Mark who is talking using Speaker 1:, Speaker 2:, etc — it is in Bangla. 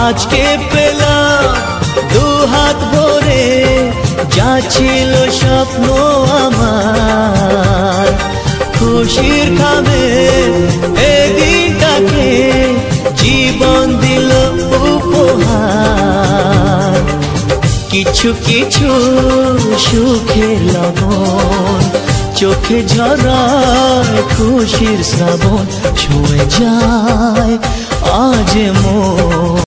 Speaker 1: আজকে পেলাম দু হাত ভরে যা ছিল স্বপ্ন আমার। খুশির খাবে এই দিনটাকে জীবন দিল উপহার। কিছু কিছু সুখের লবণ চোখে ঝরায় খুশির শ্রাবণ, ছুঁয়ে যায় আজ মন।